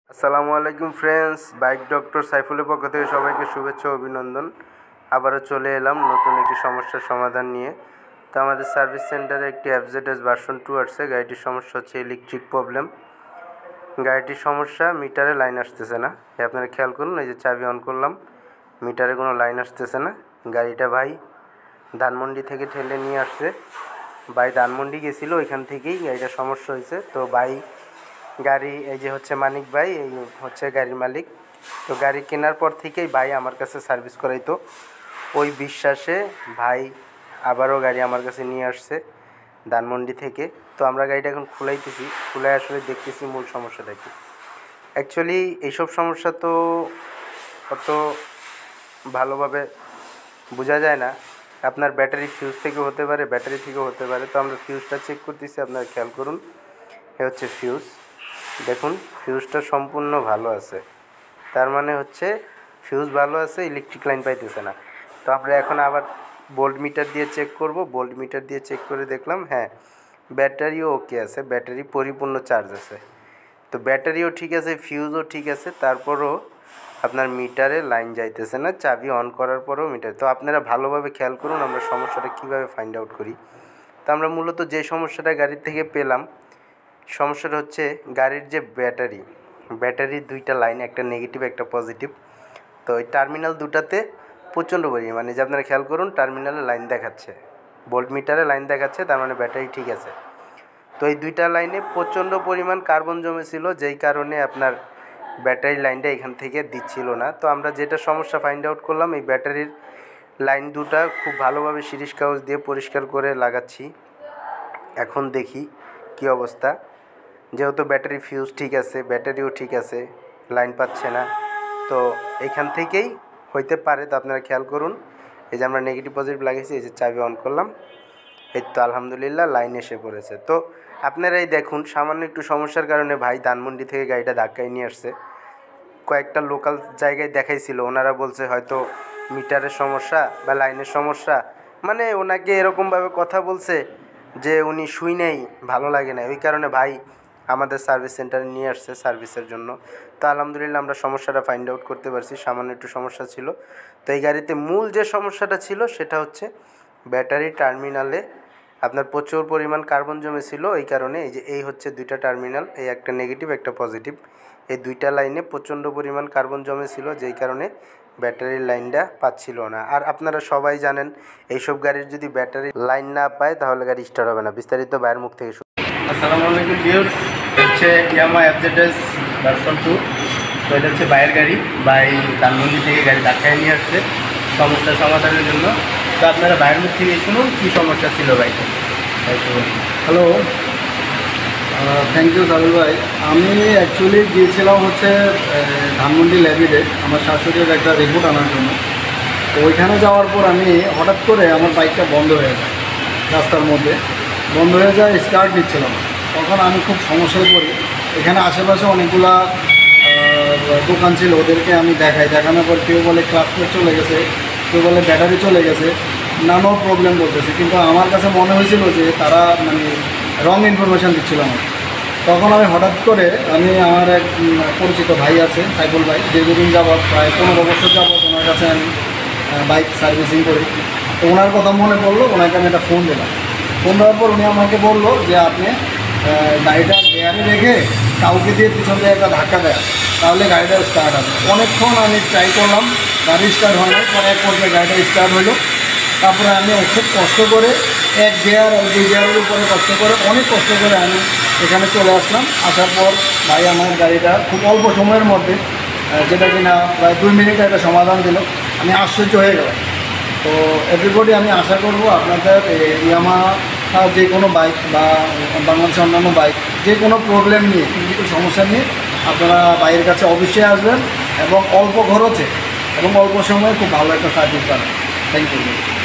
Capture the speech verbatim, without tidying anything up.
আসসালামু আলাইকুম friends, bike doctor সাইফুলের পক্ষ থেকে সবাইকে শুভেচ্ছা ও অভিনন্দন। আবারও চলে এলাম নতুন একটি সমস্যার সমাধান নিয়ে। তো আমাদের সার্ভিস সেন্টারে একটি এফজেডএস ভার্সন টু আসছে। গাড়িটির সমস্যা হচ্ছে ইলেকট্রিক প্রবলেম। গাড়িটির সমস্যা, মিটারে লাইন আসতেছে না। আপনারা খেয়াল করুন, এই যে চাবি অন করলাম, মিটারে কোনো লাইন আসতেছে না। গাড়িটা ভাই ধানমন্ডি থেকে ঠেলে নিয়ে আসছে। ভাই ধানমন্ডি গেছিলো, ওইখান থেকেই গাড়িটার সমস্যা হয়েছে। তো ভাই গাড়ি, এই যে হচ্ছে মানিক ভাই, এই হচ্ছে গাড়ির মালিক। তো গাড়ি কেনার পর থেকেই ভাই আমার কাছে সার্ভিস করাইতো। ওই বিশ্বাসে ভাই আবারও গাড়ি আমার কাছে নিয়ে আসছে ধানমন্ডি থেকে। তো আমরা গাড়িটা এখন খুলাইতেছি, খুলে আসলে দেখতেছি মূল সমস্যাটা কি। অ্যাকচুয়ালি এইসব সমস্যা তো অত ভালোভাবে বোঝা যায় না। আপনার ব্যাটারি ফিউজ থেকে হতে পারে, ব্যাটারি থেকেও হতে পারে। তো আমরা ফিউজটা চেক করতেছি, আপনারা খেয়াল করুন। এ হচ্ছে ফিউজ, দেখুন ফিউজটা সম্পূর্ণ ভালো আছে। তার মানে হচ্ছে ফিউজ ভালো আছে, ইলেকট্রিক লাইন পাইতেছে না। তো আমরা এখন আবার ভোল্ট মিটার দিয়ে চেক করব। ভোল্ট মিটার দিয়ে চেক করে দেখলাম হ্যাঁ, ব্যাটারিও ওকে আছে, ব্যাটারি পরিপূর্ণ চার্জ আছে। তো ব্যাটারিও ঠিক আছে, ফিউজও ঠিক আছে, তারপরও আপনার মিটারে লাইন যাইতেছে না। চাবি অন করার পরেও মিটার। তো আপনারা ভালোভাবে খেয়াল করুন আমরা সমস্যাটা কীভাবে ফাইন্ড আউট করি। তো আমরা মূলত যে সমস্যাটা গাড়ির থেকে পেলাম, সমস্যাটা হচ্ছে গাড়ির যে ব্যাটারি, ব্যাটারির দুইটা লাইন, একটা নেগেটিভ একটা পজিটিভ। তো ওই টার্মিনাল দুটাতে প্রচণ্ড পরিমাণে, মানে যে আপনারা খেয়াল করুন টার্মিনালে লাইন দেখাচ্ছে, ভোল্ট মিটারে লাইন দেখাচ্ছে, তার মানে ব্যাটারি ঠিক আছে। তো এই দুইটা লাইনে প্রচণ্ড পরিমাণ কার্বন জমেছিল, যেই কারণে আপনার ব্যাটারি লাইনটা এখান থেকে দিচ্ছিল না। তো আমরা যেটা সমস্যা ফাইন্ড আউট করলাম, এই ব্যাটারির লাইন দুটা খুব ভালোভাবে সিরিজ কাগজ দিয়ে পরিষ্কার করে লাগাচ্ছি। এখন দেখি কি অবস্থা। যেহেতু ব্যাটারি ফিউজ ঠিক আছে, ব্যাটারিও ঠিক আছে, লাইন পাচ্ছে না, তো এখান থেকেই হইতে পারে। তো আপনারা খেয়াল করুন, এই যে আমরা নেগেটিভ পজিটিভ লাগিয়েছি, এই যে চাবি অন করলাম, এই তো আলহামদুলিল্লাহ লাইন এসে পড়েছে। তো আপনারাই দেখুন, সামান্য একটু সমস্যার কারণে ভাই ধানমন্ডি থেকে গাড়িটা ধাক্কায় নিয়ে আসছে। কয়েকটা লোকাল জায়গায় দেখাইছিল, ওনারা বলছে হয়তো মিটারের সমস্যা বা লাইনের সমস্যা, মানে ওনাকে এরকমভাবে কথা বলছে যে উনি শুই নেই, ভালো লাগে না, ওই কারণে ভাই আমাদের সার্ভিস সেন্টারে নিয়ে আসছে সার্ভিসের জন্য। তো আলহামদুলিল্লাহ আমরা সমস্যাটা ফাইন্ড আউট করতে পারছি। সামান্য একটু সমস্যা ছিল। তো এই গাড়িতে মূল যে সমস্যাটা ছিল সেটা হচ্ছে ব্যাটারি টার্মিনালে আপনার প্রচুর পরিমাণ কার্বন জমেছিল। এই কারণে এই যে এই হচ্ছে দুইটা টার্মিনাল, এই একটা নেগেটিভ একটা পজিটিভ, এই দুইটা লাইনে প্রচণ্ড পরিমাণ কার্বন জমেছিল, যেই কারণে ব্যাটারির লাইনটা পাচ্ছিল না। আর আপনারা সবাই জানেন, এইসব গাড়ির যদি ব্যাটারি লাইন না পায় তাহলে গাড়ি স্টার্ট হবে না। বিস্তারিত বাইরের মুখ থেকে শুনুন। আসসালামু আলাইকুম ভিউয়ার্স, হচ্ছে ইয়ামা এফজেডএস ভার্সন টু। তো এটা হচ্ছে বাইরের গাড়ি, বাই ধানমন্ডি থেকে গাড়ি ধাক্কায় নিয়ে আসছে সমস্যা সমাধানের জন্য। তো আপনারা বাইরের মুখ থেকে শুনুন কী সমস্যা ছিল বাইকে। হ্যালো, থ্যাংক ইউ সাবিল ভাই। আমি অ্যাকচুয়ালি গিয়েছিলাম হচ্ছে ধানমন্ডি ল্যাবিডে আমার শাশুড়ির একটা রিপোর্ট আনার জন্য। তো ওইখানে যাওয়ার পর আমি হঠাৎ করে আমার বাইকটা বন্ধ হয়ে যায়, রাস্তার মধ্যে বন্ধ হয়ে যায়, স্টার্ট দিচ্ছিলাম। তখন আমি খুব সমস্যায় পড়ি। এখানে আশেপাশে অনেকগুলা দোকান ছিল, ওদেরকে আমি দেখাই, দেখানোর পর কেউ বলে ক্লাস প্লেট চলে গেছে, কেউ বলে ব্যাটারি চলে গেছে, নানাও প্রবলেম বলতেছে। কিন্তু আমার কাছে মনে হয়েছিল যে তারা মানে রং ইনফরমেশান দিচ্ছিল আমার। তখন আমি হঠাৎ করে, আমি আমার এক পরিচিত ভাই আছে সাইফুল ভাই, দীর্ঘদিন যাবৎ প্রায় পনেরো বছর যাবৎ ওনার কাছে আমি বাইক সার্ভিসিং করি। তো ওনার কথা মনে পড়লো, ওনাকে আমি একটা ফোন দিলাম। ফোন দেওয়ার পর উনি আমাকে বললো যে আপনি গাড়িটা গিয়ারে রেখে কাউকে দিয়ে পিছন দিয়ে একটা ধাক্কা দেয়, তাহলে গাড়িটা স্টার্ট হবে। অনেকক্ষণ আমি ট্রাই করলাম, গাড়ি স্টার্ট হয় না। পরে এক পর্যায়ে গাড়িটা স্টার্ট হলো। তারপরে আমি খুব কষ্ট করে এক গিয়ার আর দুই গিয়ারের উপরে কষ্ট করে, অনেক কষ্ট করে আমি এখানে চলে আসলাম। আসার পর ভাই আমার গাড়িটা খুব অল্প সময়ের মধ্যে, যেটা কিনা প্রায় দুই মিনিটে একটা সমাধান দিল। আমি আশ্চর্য হয়ে গেলাম। তো এভরিবডি আমি আশা করব আপনাদের ইয়ামাহা যে কোনো বাইক বা বাংলাদেশের অন্যান্য বাইক, যে কোনো প্রবলেম নিয়ে, কিন্তু সমস্যা নিয়ে আপনারা বাইরের কাছে অবশ্যই আসবেন এবং অল্প খরচে এবং অল্প সময়ে খুব ভালো একটা সার্ভিস পাবেন। Thank you.